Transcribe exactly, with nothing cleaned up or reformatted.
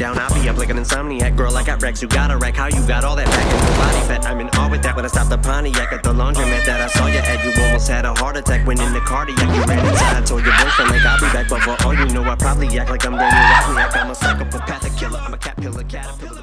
down, I'll be up like an insomniac. Girl, I got racks, you got a rack. How you got all that back in your body fat? I'm in awe with that when I stopped the Pontiac at the laundromat that I saw you at. You almost had a heart attack when in the cardiac. You ran inside, I told your boyfriend like I'll be back, but for all you know, I probably act like I'm Daniel Wozniak. I'm a psychopathic killer, I'm a caterpillar, caterpillar.